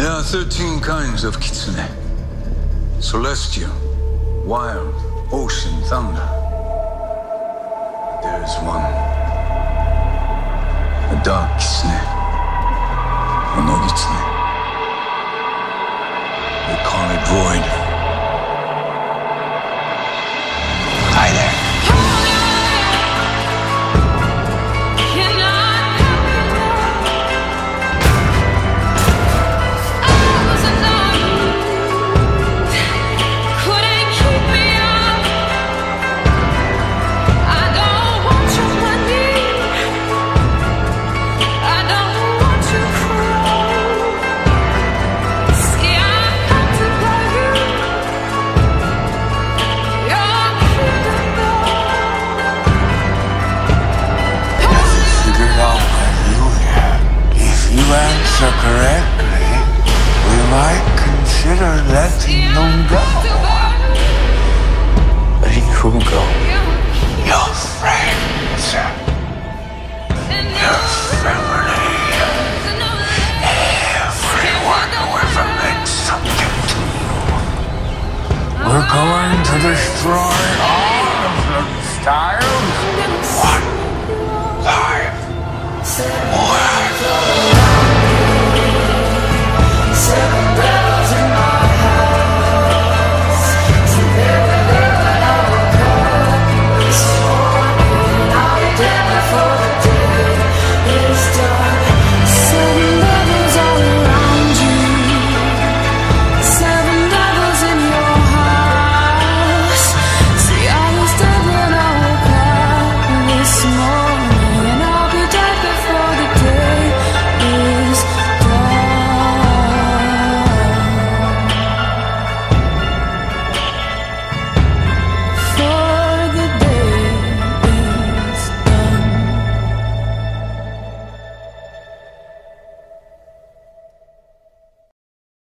There are 13 kinds of kitsune. Celestial, wild, ocean, thunder. There is one. A dark kitsune. A Nogitsune. They call it void. Hi there. Answer correctly, we might consider letting them go. Letting who go? Your friends. Your family. Everyone who ever meant something to you. We're going to destroy all of them, Stiles. One life. One.